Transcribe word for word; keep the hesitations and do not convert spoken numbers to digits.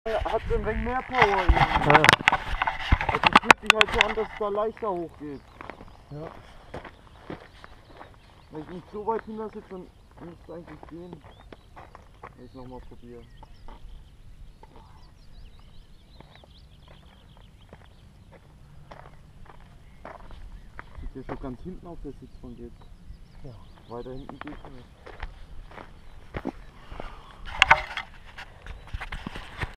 Hat ein wenig mehr Power. Ja. Also es fühlt sich halt so an, dass es da leichter hochgeht. Ja. Wenn ich nicht so weit hinter sitze, dann müsste es eigentlich gehen. Wenn ich es nochmal probiere. Sieht ja schon ganz hinten auf der Sitzbank jetzt. Ja. Weiter hinten geht es nicht.